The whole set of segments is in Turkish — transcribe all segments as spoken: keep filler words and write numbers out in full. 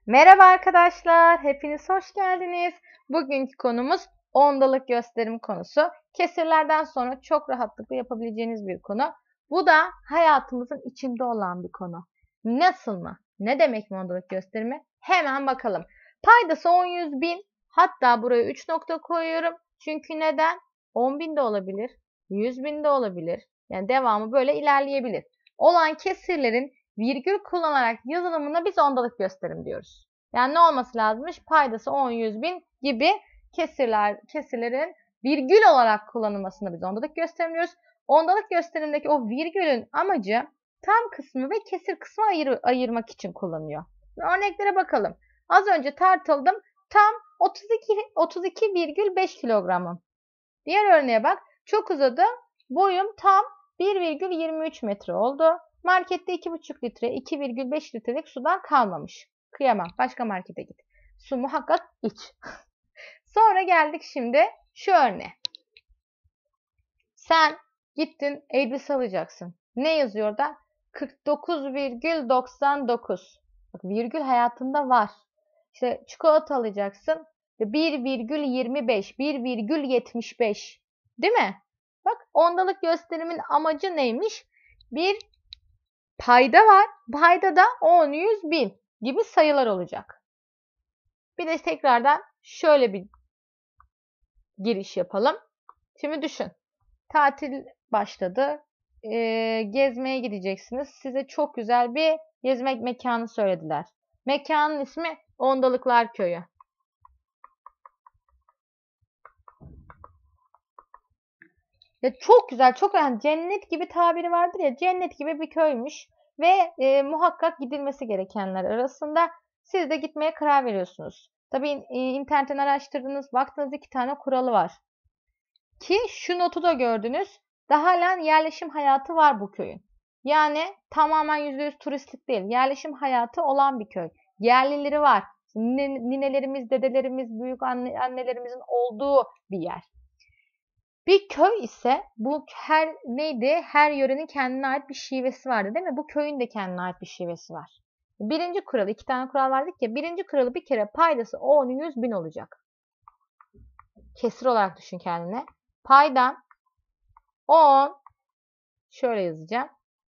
Merhaba arkadaşlar, hepiniz hoş geldiniz. Bugünkü konumuz ondalık gösterim konusu. Kesirlerden sonra çok rahatlıkla yapabileceğiniz bir konu. Bu da hayatımızın içinde olan bir konu. Nasıl mı? Ne demek mi ondalık gösterimi? Hemen bakalım. Paydası on, yüz, bin. Hatta buraya üç nokta koyuyorum. Çünkü neden? on bin de olabilir, yüz bin de olabilir. Yani devamı böyle ilerleyebilir. Olan kesirlerin virgül kullanarak yazılımına biz ondalık gösterim diyoruz. Yani ne olması lazımmış? Paydası on, yüz, bin gibi kesirler, kesirlerin virgül olarak kullanılmasını biz ondalık gösterim diyoruz. Ondalık gösterimdeki o virgülün amacı tam kısmı ve kesir kısmı ayır, ayırmak için kullanılıyor. Örneklere bakalım. Az önce tartıldım. Tam otuz iki virgül beş kilogramım. Diğer örneğe bak. Çok uzadı. Boyum tam bir virgül yirmi üç metre oldu. Markette iki buçuk litre, iki virgül beş litrelik sudan kalmamış. Kıyamam. Başka markete git. Su muhakkak iç. Sonra geldik şimdi şu örneğe. Sen gittin elbise alacaksın. Ne yazıyor da? kırk dokuz virgül doksan dokuz. Bak, virgül hayatında var. İşte çikolata alacaksın. bir virgül yirmi beş, bir virgül yetmiş beş. Değil mi? Bak, ondalık gösterimin amacı neymiş? Bir payda var. Payda da on, yüz, bin gibi sayılar olacak. Bir de tekrardan şöyle bir giriş yapalım. Şimdi düşün. Tatil başladı. Ee, gezmeye gideceksiniz. Size çok güzel bir gezmek mekanı söylediler. Mekanın ismi Ondalıklar Köyü. Ya çok güzel, çok yani cennet gibi tabiri vardır ya, cennet gibi bir köymüş ve e, muhakkak gidilmesi gerekenler arasında siz de gitmeye karar veriyorsunuz. Tabii e, internetten araştırdınız, baktığınız iki tane kuralı var. Ki şu notu da gördünüz, daha halen yerleşim hayatı var bu köyün. Yani tamamen yüzde yüz turistlik değil, yerleşim hayatı olan bir köy. Yerlileri var, ninelerimiz, dedelerimiz, büyük anne, annelerimizin olduğu bir yer. Bir köy ise bu her neydi? Her yörenin kendine ait bir şivesi vardı, değil mi? Bu köyün de kendine ait bir şivesi var. Birinci kuralı, iki tane kural verdik ya. Birinci kuralı bir kere paydası on, yüz, bin olacak. Kesir olarak düşün kendine. Paydan on, şöyle yazacağım.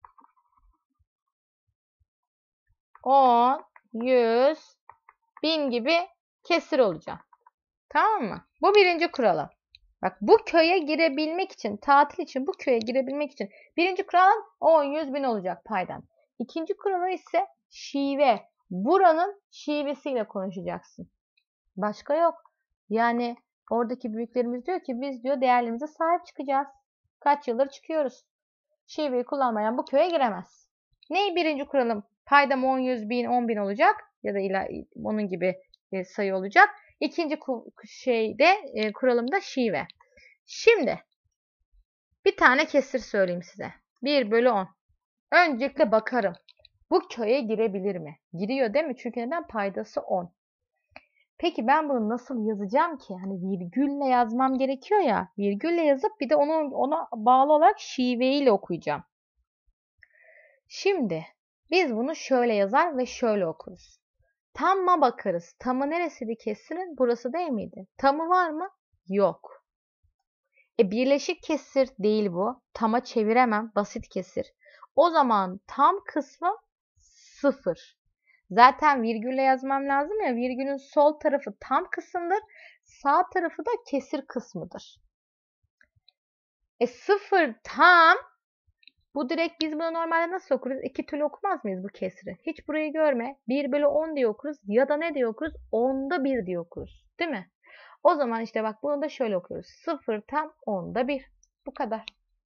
on, yüz, bin gibi kesir olacak. Tamam mı? Bu birinci kuralı. Bak, bu köye girebilmek için, tatil için bu köye girebilmek için birinci kuralın on, yüz, bin olacak paydan. İkinci kuralı ise şive. Buranın şivesiyle konuşacaksın. Başka yok. Yani oradaki büyüklerimiz diyor ki biz diyor değerlerimize sahip çıkacağız. Kaç yıldır çıkıyoruz. Şiveyi kullanmayan bu köye giremez. Ney birinci kuralım? Paydam on, yüz, bin, on bin olacak. Ya da ila, onun gibi sayı olacak. İkinci şeyde e, kuralımda şive. Şimdi bir tane kesir söyleyeyim size. bir bölü on. Öncelikle bakarım. Bu köye girebilir mi? Giriyor değil mi? Çünkü neden? Paydası on. Peki ben bunu nasıl yazacağım ki? Hani virgülle yazmam gerekiyor ya. Virgülle yazıp bir de onu ona bağlı olarak şiveyle okuyacağım. Şimdi biz bunu şöyle yazar ve şöyle okuruz. Tamma bakarız. Tamı neresiydi kesirin? Burası değil miydi? Tamı var mı? Yok. E birleşik kesir değil bu. Tama çeviremem. Basit kesir. O zaman tam kısmı sıfır. Zaten virgülle yazmam lazım ya. Virgülün sol tarafı tam kısımdır. Sağ tarafı da kesir kısmıdır. E sıfır tam. Bu direkt biz bunu normalde nasıl okuruz? İki türlü okumaz mıyız bu kesri? Hiç burayı görme. bir bölü on diye okuruz. Ya da ne diye okuruz? onda bir diye okuruz. Değil mi? O zaman işte bak bunu da şöyle okuyoruz. sıfır tam onda bir. Bu kadar.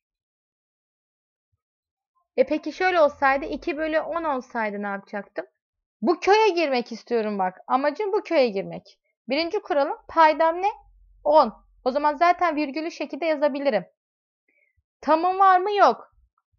E peki şöyle olsaydı, iki bölü on olsaydı ne yapacaktım? Bu köye girmek istiyorum bak. Amacım bu köye girmek. Birinci kuralım paydam ne? on. O zaman zaten virgülü şekilde yazabilirim. Tamım var mı? Yok.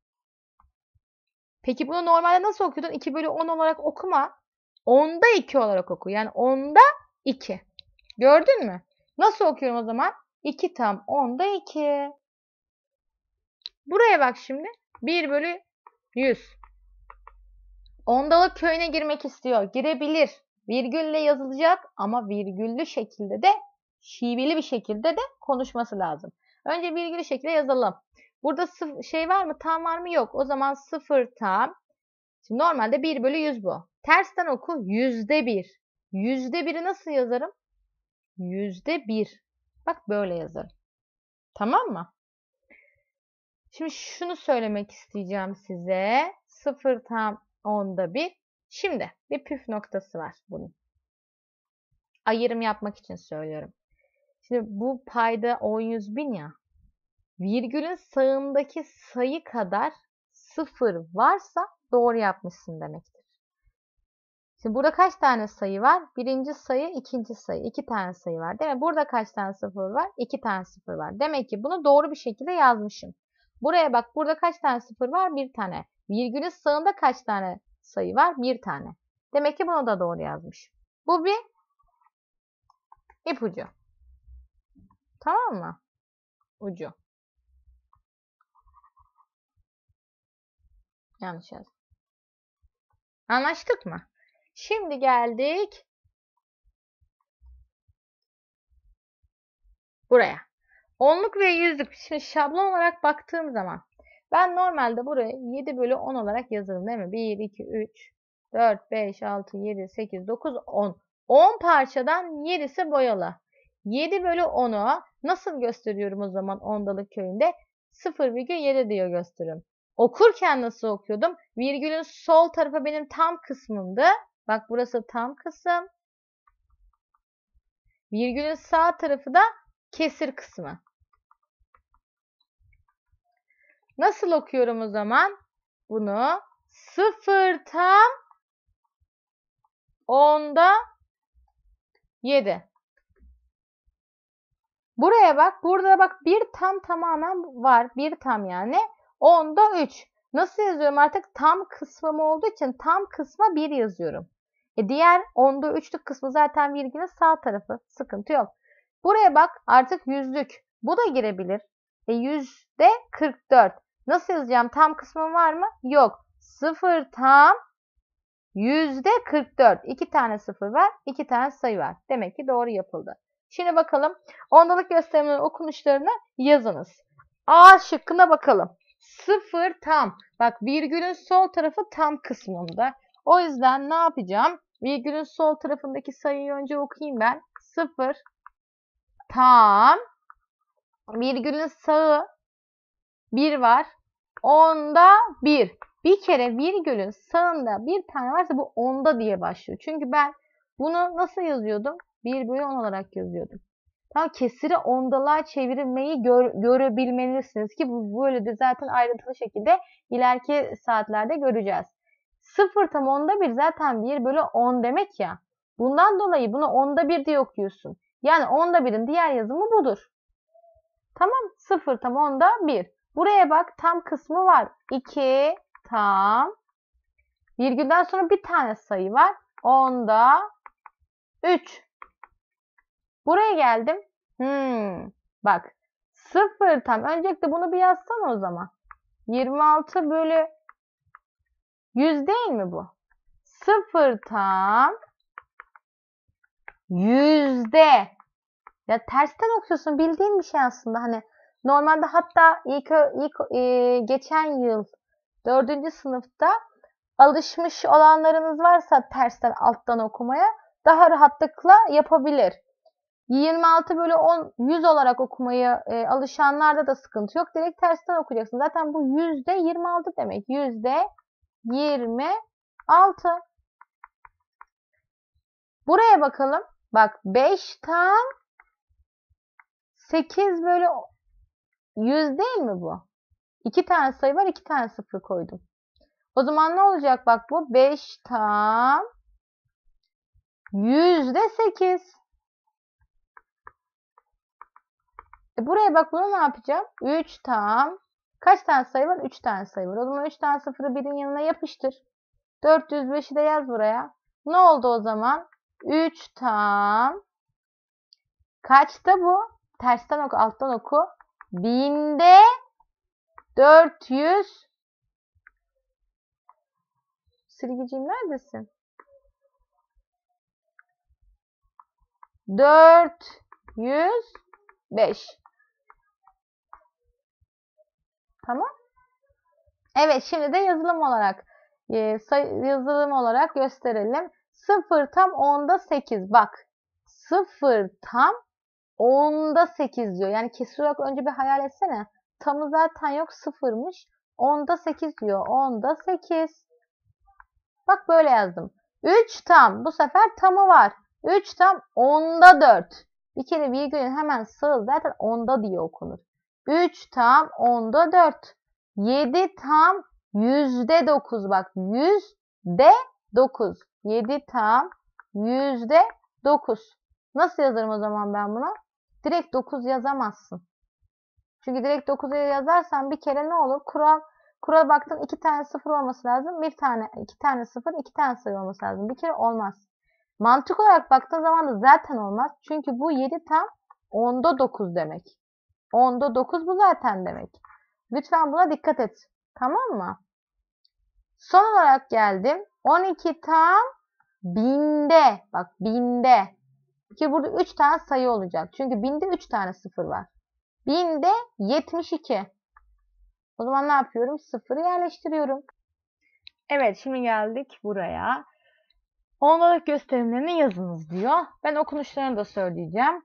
Peki bunu normalde nasıl okuyordun? iki bölü on olarak okuma. onda iki olarak oku. Yani onda iki. Gördün mü? Nasıl okuyorum o zaman? iki tam onda iki. Buraya bak şimdi. bir bölü yüz. Ondalık köyüne girmek istiyor. Girebilir. Virgülle yazılacak ama virgüllü şekilde de şiveli bir şekilde de konuşması lazım. Önce virgüllü şekilde yazalım. Burada şey var mı? Tam var mı? Yok. O zaman sıfır tam. Şimdi normalde bir bölü yüz bu. Tersten oku. Yüzde bir. Yüzde biri nasıl yazarım? Yüzde bir. Bak böyle yazarım. Tamam mı? Şimdi şunu söylemek isteyeceğim size. Sıfır tam onda bir. Şimdi bir püf noktası var bunun. Ayrım yapmak için söylüyorum. Şimdi bu payda on yüz bin ya. Virgülün sağındaki sayı kadar sıfır varsa doğru yapmışsın demektir. Şimdi burada kaç tane sayı var? Birinci sayı, ikinci sayı. İki tane sayı var değil mi? Burada kaç tane sıfır var? İki tane sıfır var. Demek ki bunu doğru bir şekilde yazmışım. Buraya bak. Burada kaç tane sıfır var? Bir tane. Virgülün sağında kaç tane sayı var? Bir tane. Demek ki bunu da doğru yazmışım. Bu bir ipucu. Tamam mı? Ucu. Yanlış yazdım. Anlaştık mı? Şimdi geldik buraya. Onluk ve yüzlük. Şimdi şablon olarak baktığım zaman ben normalde buraya yedi bölü on olarak yazarım değil mi? bir, iki, üç, dört, beş, altı, yedi, sekiz, dokuz, on. on parçadan yedisi boyalı. yedi bölü onu nasıl gösteriyorum o zaman ondalık köyünde? sıfır virgül yedi diyor gösteriyorum. Okurken nasıl okuyordum? Virgülün sol tarafı benim tam kısmımdı. Bak burası tam kısım. Virgülün sağ tarafı da kesir kısmı. Nasıl okuyorum o zaman? Bunu sıfır tam onda yedi. Buraya bak. Burada bak bir tam tamamen var. Bir tam yani. onda üç. Nasıl yazıyorum artık? Tam kısmım olduğu için tam kısma bir yazıyorum. E diğer onda üçlük kısmı zaten virgülün sağ tarafı. Sıkıntı yok. Buraya bak artık yüzlük. Bu da girebilir. E yüzde kırk dört. Nasıl yazacağım? Tam kısmım var mı? Yok. sıfır tam yüzde kırk dört. iki tane sıfır var. iki tane sayı var. Demek ki doğru yapıldı. Şimdi bakalım. Ondalık gösteriminin okunuşlarını yazınız. A şıkkına bakalım. sıfır tam. Bak virgülün sol tarafı tam kısmında. O yüzden ne yapacağım? Virgülün sol tarafındaki sayıyı önce okuyayım ben. sıfır tam. Virgülün sağı bir var. Onda bir. Bir kere virgülün sağında bir tane varsa bu onda diye başlıyor. Çünkü ben bunu nasıl yazıyordum? bir bölü on olarak yazıyordum. Tam kesiri ondalığa çevirmeyi gör, görebilmelisiniz ki bu böyle de zaten ayrıntılı şekilde ileriki saatlerde göreceğiz. sıfır tam onda bir zaten bir bölü on demek ya. Bundan dolayı bunu onda bir diye okuyorsun. Yani onda birin diğer yazımı budur. Tamam. sıfır tam onda bir. Buraya bak tam kısmı var. iki tam. Virgülden sonra bir tane sayı var. Onda üç. Buraya geldim. Hmm, bak. sıfır tam. Öncelikle bunu bir yazsana o zaman. yirmi altı bölü yüz değil mi bu? sıfır tam yüzde. Ya tersten okuyorsun. Bildiğin bir şey aslında. Hani normalde hatta ilk, ilk e, geçen yıl dördüncü sınıfta alışmış olanlarınız varsa tersten alttan okumaya daha rahatlıkla yapabilir. yirmi altı bölü on yüz olarak okumayı e, alışanlarda da sıkıntı yok. Direkt tersten okuyacaksın. Zaten bu yüzde yirmi altı demek. Yüzde yirmi altı. Buraya bakalım. Bak beş tam sekiz bölü yüz değil mi bu? iki tane sayı var. iki tane sıfır koydum. O zaman ne olacak? Bak bu beş tam yüzde sekiz. E buraya bak bunu ne yapacağım? üç tam. Kaç tane sayı var? üç tane sayı var. O zaman üç tane sıfırı birin yanına yapıştır. dört yüz beşi de yaz buraya. Ne oldu o zaman? üç tam. Kaçta bu? Tersten oku, alttan oku. Binde dört yüz. Silgiciğim neredesin? dört yüz beş. Tamam. Evet, şimdi de yazılım olarak e, sayı, yazılım olarak gösterelim. sıfır tam onda sekiz. Bak. sıfır tam onda sekiz diyor. Yani kesir olarak önce bir hayal etsene. Tamı zaten yok, sıfırmış. onda sekiz diyor. onda sekiz. Bak böyle yazdım. üç tam. Bu sefer tamı var. üç tam onda dört. Bir kere virgülün hemen sağı zaten onda diye okunur. üç tam onda dört. yedi tam yüzde dokuz. Bak yüzde dokuz. yedi tam yüzde dokuz. Nasıl yazarım o zaman ben bunu? Direkt dokuz yazamazsın. Çünkü direkt dokuzu yazarsan bir kere ne olur? Kural Kurala baktın, iki tane sıfır olması lazım. Bir tane, iki tane sıfır, iki tane sayı olması lazım. Bir kere olmaz. Mantık olarak baktığın zaman da zaten olmaz. Çünkü bu yedi tam onda dokuz demek. onda dokuz bu zaten demek. Lütfen buna dikkat et. Tamam mı? Son olarak geldim. on iki tam binde. Bak binde. Ki burada üç tane sayı olacak. Çünkü binde üç tane sıfır var. Binde yetmiş iki. O zaman ne yapıyorum? Sıfırı yerleştiriyorum. Evet, şimdi geldik buraya. Ondalık gösterimlerini yazınız diyor. Ben okunuşlarını da söyleyeceğim.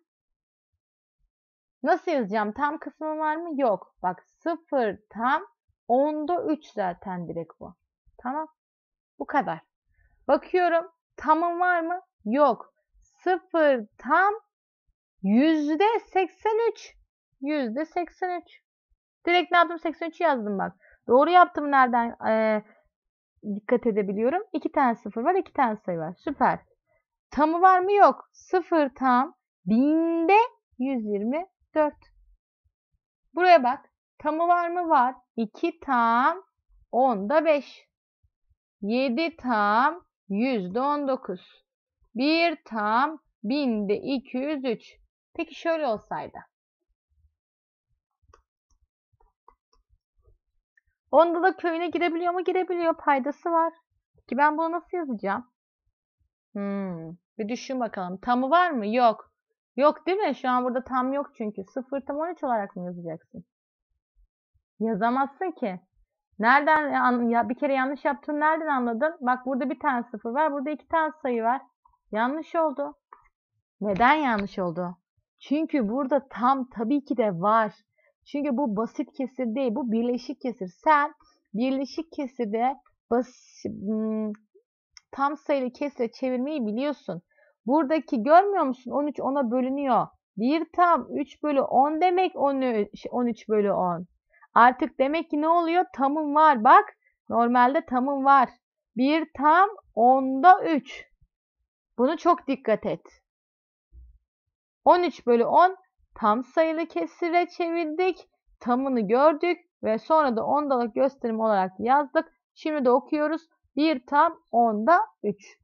Nasıl yazacağım? Tam kısmı var mı? Yok. Bak sıfır tam onda üç zaten direkt bu. Tamam. Bu kadar. Bakıyorum. Tamım var mı? Yok. sıfır tam yüzde seksen üç. yüzde seksen üç. Direkt ne yaptım? seksen üçü yazdım bak. Doğru yaptım nereden e, dikkat edebiliyorum. iki tane sıfır var, iki tane sayı var. Süper. Tamı var mı? Yok. sıfır tam binde yüz yirmi dört. Buraya bak. Tamı var mı? Var. iki tam onda beş. yedi tam yüzde on dokuz. bir tam binde iki yüz üç. Peki şöyle olsaydı. Ondalık köyüne girebiliyor mu? Girebiliyor. Paydası var. Ki ben bunu nasıl yazacağım? Hmm, bir düşün bakalım. Tamı var mı? Yok. Yok değil mi? Şu an burada tam yok çünkü. sıfır tam on üç olarak mı yazacaksın? Yazamazsın ki. Nereden ya bir kere yanlış yaptığını nereden anladın? Bak burada bir tane sıfır var. Burada iki tane sayı var. Yanlış oldu. Neden yanlış oldu? Çünkü burada tam tabii ki de var. Çünkü bu basit kesir değil. Bu birleşik kesir. Sen birleşik kesirde basit, tam sayılı kesire çevirmeyi biliyorsun. Buradaki görmüyor musun? on üç ona bölünüyor. bir tam üç bölü on demek on üç bölü on. Artık demek ki ne oluyor? Tamım var. Bak normalde tamım var. bir tam onda üç. Bunu çok dikkat et. on üç bölü on tam sayılı kesire çevirdik. Tamını gördük ve sonra da ondalık gösterim olarak yazdık. Şimdi de okuyoruz. bir tam onda üç.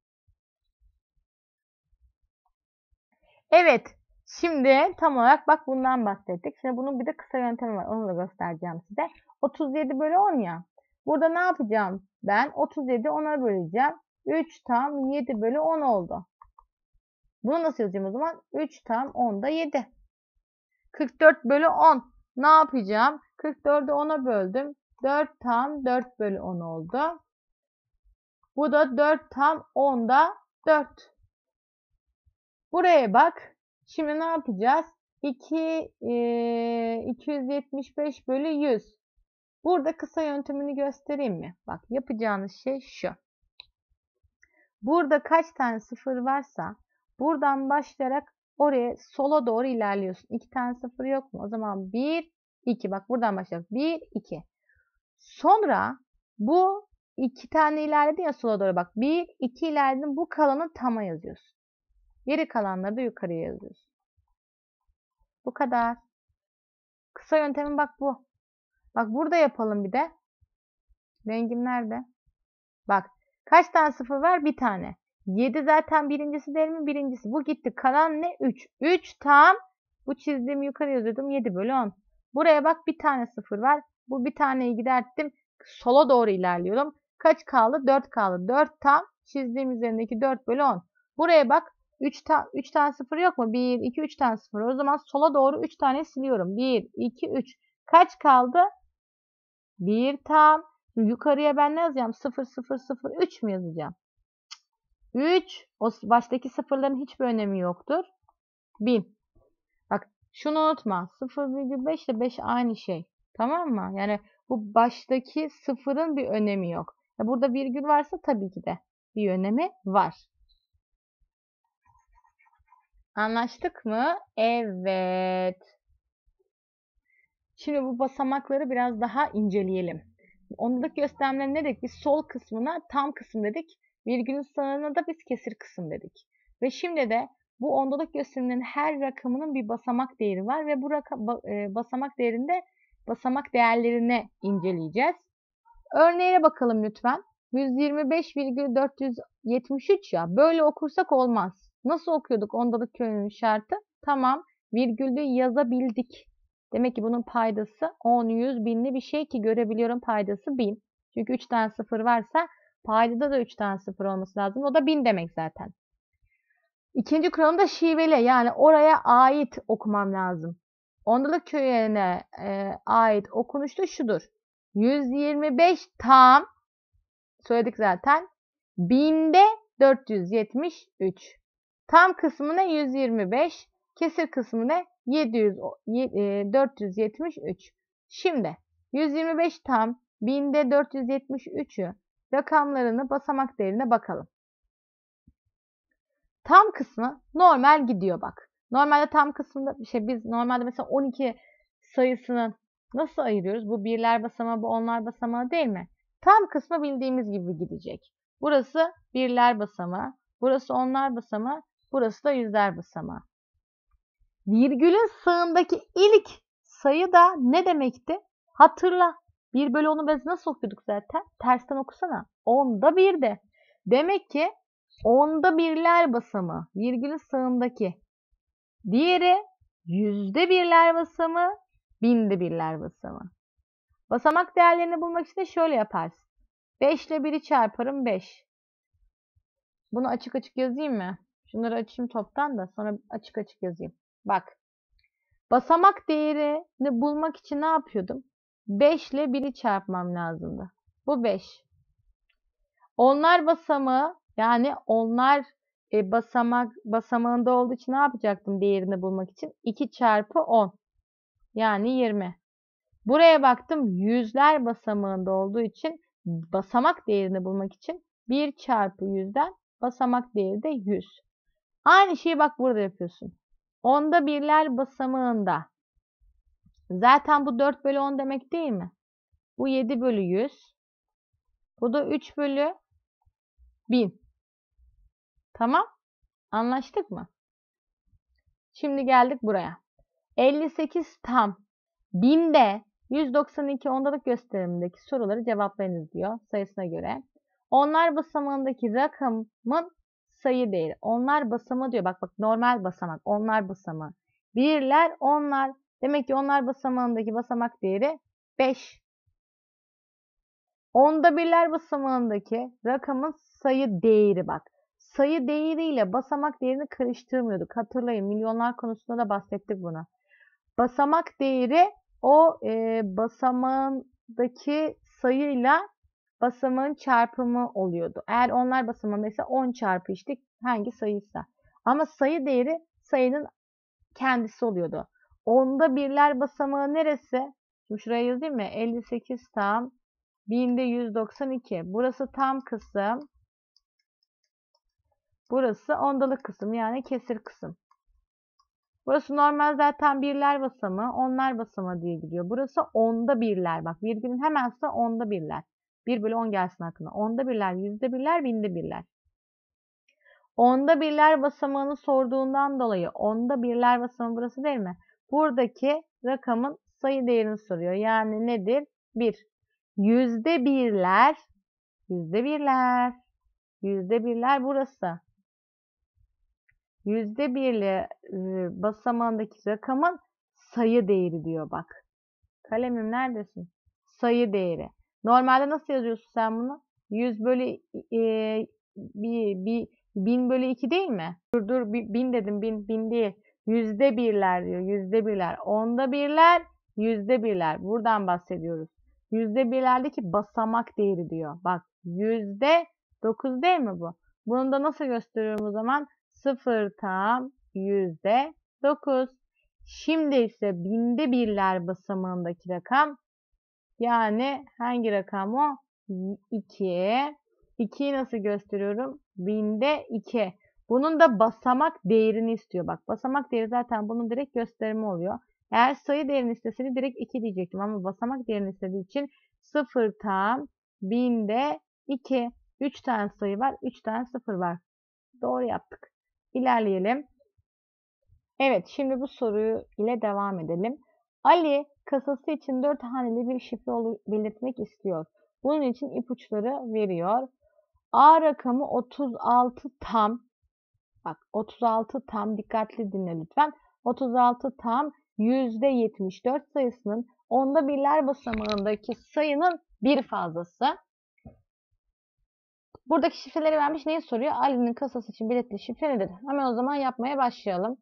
Evet. Şimdi tam olarak bak bundan bahsettik. Şimdi bunun bir de kısa yöntemi var. Onu da göstereceğim size. otuz yedi bölü on ya. Burada ne yapacağım? Ben otuz yedi ona böleceğim. üç tam yedi bölü on oldu. Bunu nasıl yazacağım o zaman? üç tam onda yedi. kırk dört bölü on. Ne yapacağım? kırk dördü ona böldüm. dört tam dört bölü on oldu. Bu da dört tam onda dört. Buraya bak. Şimdi ne yapacağız? iki, e, iki yüz yetmiş beş bölü yüz. Burada kısa yöntemini göstereyim mi? Bak yapacağınız şey şu. Burada kaç tane sıfır varsa buradan başlayarak oraya sola doğru ilerliyorsun. iki tane sıfır yok mu? O zaman bir, iki. Bak buradan başlayarak bir, iki. Sonra bu iki tane ilerledi ya sola doğru bak. bir, iki ilerledin. Bu kalanı tama yazıyorsun. Geri kalanları da yukarıya yazıyorsun. Bu kadar. Kısa yöntemin bak bu. Bak burada yapalım bir de. Rengim nerede? Bak. Kaç tane sıfır var? Bir tane. yedi zaten birincisi değil mi? Birincisi. Bu gitti. Kalan ne? üç. üç tam. Bu çizdiğimi yukarı yazıyordum. yedi bölü on. Buraya bak bir tane sıfır var. Bu bir taneyi giderttim. Sola doğru ilerliyorum. Kaç kaldı? dört kaldı. dört tam. Çizdiğim üzerindeki dört bölü on. Buraya bak. üç, ta üç tane sıfır yok mu? bir, iki, üç tane sıfır. O zaman sola doğru üç tane siliyorum. bir, iki, üç. Kaç kaldı? bir tam. Yukarıya ben ne yazacağım? sıfır, sıfır, sıfır, üç mü yazacağım? üç. O baştaki sıfırların hiçbir önemi yoktur. bin. Bak şunu unutma. sıfır virgül beş ile beş aynı şey. Tamam mı? Yani bu baştaki sıfırın bir önemi yok. Burada virgül varsa tabii ki de bir önemi var. Anlaştık mı? Evet. Şimdi bu basamakları biraz daha inceleyelim. Ondalık gösterimleri ne dedik? Biz sol kısmına tam kısım dedik. Virgülün sağına da biz kesir kısım dedik. Ve şimdi de bu ondalık gösterimlerin her rakamının bir basamak değeri var ve bu raka, basamak değerinde basamak değerlerini inceleyeceğiz. Örneğe bakalım lütfen. yüz yirmi beş virgül dört yüz yetmiş üç ya. Böyle okursak olmaz. Nasıl okuyorduk ondalık kökünün şartı? Tamam. Virgülü yazabildik. Demek ki bunun paydası on, yüz, binli bir şey ki görebiliyorum paydası bin. Çünkü üç tane sıfır varsa paydada da üç tane sıfır olması lazım. O da bin demek zaten. İkinci kuralım da şiveli. Yani oraya ait okumam lazım. Ondalık köyüne e, ait okunuş da şudur. yüz yirmi beş tam söyledik zaten. Binde dört yüz yetmiş üç. Tam kısmı ne? yüz yirmi beş. Kesir kısmı ne? yedi yüz, dört yüz yetmiş üç. Şimdi yüz yirmi beş tam binde dört yüz yetmiş üçü rakamlarını basamak değerine bakalım. Tam kısmı normal gidiyor bak. Normalde tam kısmında bir şey biz normalde mesela on iki sayısını nasıl ayırıyoruz? Bu birler basamağı, bu onlar basamağı değil mi? Tam kısmı bildiğimiz gibi gidecek. Burası birler basamağı, burası onlar basamağı, burası da yüzler basamağı. Virgülün sağındaki ilk sayı da ne demekti? Hatırla. bir bölü onu biz nasıl okuduk zaten? Tersten okusana. Onda bir de. Demek ki onda birler basamağı, virgülün sağındaki. Diğeri yüzde birler basamağı, binde birler basamağı. Basamak değerlerini bulmak için de şöyle yaparsın. beş ile biri çarparım beş. Bunu açık açık yazayım mı? Şunları açayım toptan da sonra açık açık yazayım. Bak. Basamak değerini bulmak için ne yapıyordum? beş ile biri çarpmam lazımdı. Bu beş. Onlar basamağı yani onlar e, basamak basamağında olduğu için ne yapacaktım değerini bulmak için? iki çarpı on. Yani yirmi. Buraya baktım yüzler basamağında olduğu için basamak değerini bulmak için bir çarpı yüzden basamak değeri de yüz. Aynı şeyi bak burada yapıyorsun. Onda birler basamağında. Zaten bu dört bölü on demek değil mi? Bu yedi bölü yüz. Bu da üç bölü bin. Tamam. Anlaştık mı? Şimdi geldik buraya. elli sekiz tam. Binde yüz doksan iki ondalık gösterimindeki soruları cevaplayınız diyor sayısına göre. Onlar basamağındaki rakamın sayı değeri. Onlar basamağı diyor. Bak bak normal basamak. Onlar basamağı. Birler onlar. Demek ki onlar basamağındaki basamak değeri beş. Onda birler basamağındaki rakamın sayı değeri bak. Sayı değeriyle basamak değerini karıştırmıyorduk. Hatırlayın milyonlar konusunda da bahsettik bunu. Basamak değeri o e, basamağındaki sayıyla basamağın çarpımı oluyordu. Eğer onlar basamağındaysa on çarpı işte hangi sayıysa. Ama sayı değeri sayının kendisi oluyordu. Onda birler basamağı neresi? Şimdi şuraya yazayım mı? elli sekiz tam. Binde yüz doksan iki. Burası tam kısım. Burası ondalık kısım yani kesir kısım. Burası normal zaten birler basamağı, onlar basamağı diye gidiyor. Burası onda birler. Bak virgülün hemen sağ onda birler. bir bölü on gelsin aklına. Onda birler, yüzde birler, binde birler. Onda birler basamağını sorduğundan dolayı onda birler basamağı burası değil mi? Buradaki rakamın sayı değerini soruyor. Yani nedir? bir. Yüzde birler, yüzde birler, yüzde birler burası. Yüzde birli basamağındaki rakamın sayı değeri diyor bak. Kalemim neredesin? Sayı değeri. Normalde nasıl yazıyorsun sen bunu? yüz bölü e, bir, bir bin bölü iki değil mi? Dur dur bin dedim bin bin değil. Yüzde birler diyor. Yüzde birler. Onda birler. Yüzde birler. Buradan bahsediyoruz. Yüzde birlerdeki basamak değeri diyor. Bak yüzde dokuz değil mi bu? Bunu da nasıl gösteriyorum o zaman? Sıfır tam yüzde dokuz. Şimdi ise binde birler basamağındaki rakam. Yani hangi rakam o? iki. ikiyi nasıl gösteriyorum? Binde iki. Bunun da basamak değerini istiyor. Bak basamak değeri zaten bunun direkt gösterimi oluyor. Eğer sayı değerini isteseydi direkt iki diyecektim. Ama basamak değerini istediği için sıfır tam binde iki. üç tane sayı var. üç tane sıfır var. Doğru yaptık. İlerleyelim. Evet, şimdi bu soruyu ile devam edelim. Ali kasası için dört haneli bir şifre belirtmek istiyor. Bunun için ipuçları veriyor. A rakamı otuz altı tam. Bak otuz altı tam, dikkatli dinle lütfen. otuz altı tam yüzde yetmiş dört sayısının onda birler basamağındaki sayının bir fazlası. Buradaki şifreleri vermiş. Neyi soruyor? Ali'nin kasası için belirttiği şifre nedir? Hemen o zaman yapmaya başlayalım.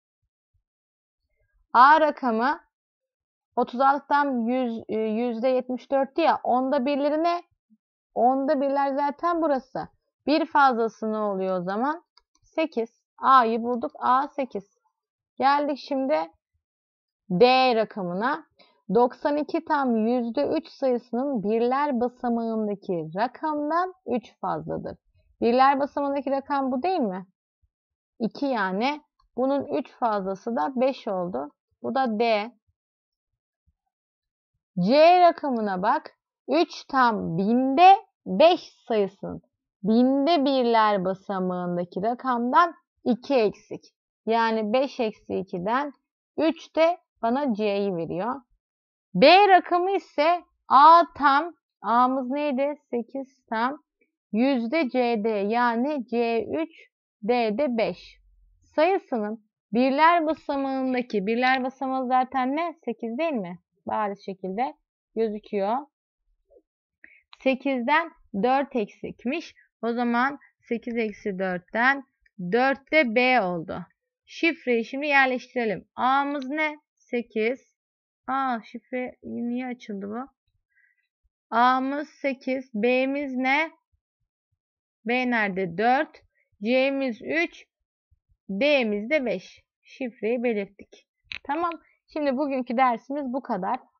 A rakamı otuz altıdan yüzde yetmiş dört ya. Onda birleri ne? Onda birler zaten burası. Bir fazlası ne oluyor o zaman? sekiz. A'yı bulduk. A sekiz. Geldik şimdi D rakamına. doksan iki tam yüzde üç sayısının birler basamağındaki rakamdan üç fazladır. Birler basamağındaki rakam bu değil mi? iki yani. Bunun üç fazlası da beş oldu. Bu da D. C rakamına bak. üç tam binde beş sayısının binde birler basamağındaki rakamdan iki eksik. Yani beş eksi ikiden üç de bana C'yi veriyor. B rakamı ise A tam. A'mız neydi? sekiz tam. Yüzde C'de yani C üç, D'de beş. Sayısının birler basamağındaki, birler basamağı zaten ne? sekiz değil mi? Bariz şekilde gözüküyor. sekizden dört eksikmiş. O zaman sekiz eksi dörtten dört de B oldu. Şifreyi şimdi yerleştirelim. A'mız ne? sekiz. Aa şifre niye açıldı bu? A'mız sekiz. B'miz ne? B nerede? dört. C'miz üç. D'miz de beş. Şifreyi belirttik. Tamam. Şimdi bugünkü dersimiz bu kadar.